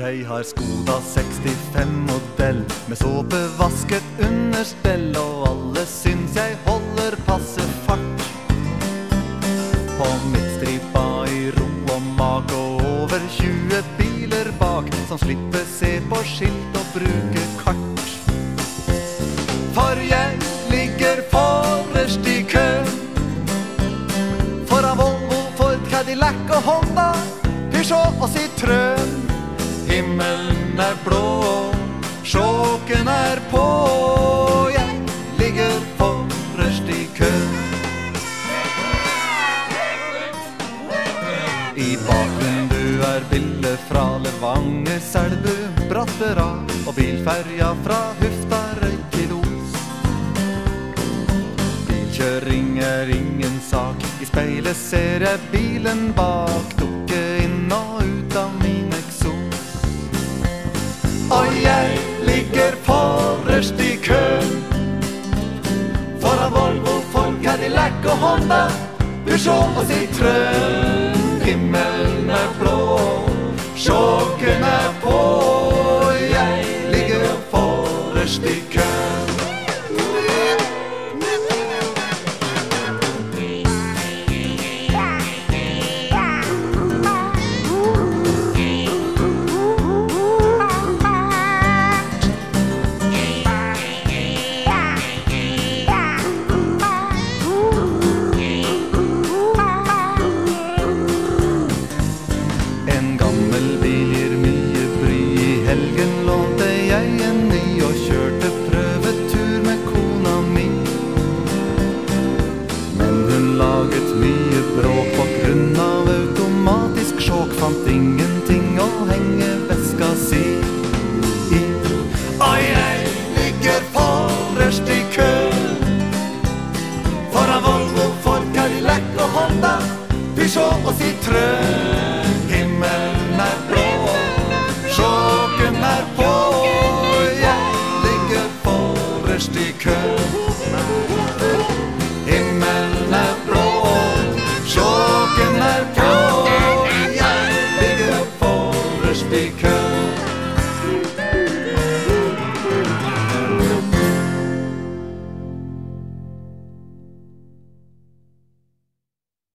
Jeg har Skoda 65-modell med såpevasket understell, og alle syns jeg holder passe fart. På midtstripa i ro og mag og over 20 biler bak, som slipper se på skilt og bruke kart. For jeg ligger forrest i køen, foran Volvo, Ford, Cadillac og Honda, Peugeot og Citroën. Himmelen er blå, sjåken er på, jeg ligger forrest i køen. I bakgrunnen er bildet fra Levanger, Selbu, Brattera og bilferja fra Hufta, Røyk til Os. Bilkjøring er ingen sak, i speilet ser jeg bilen bak, dukke inn og ut av min eksos. Og jeg ligger forrest i køen, foran Volvo, Ford, Cadillac og Honda, Peugeot og Citroën. Himmelen er blå, sjåken er på, jeg ligger forrest i køen.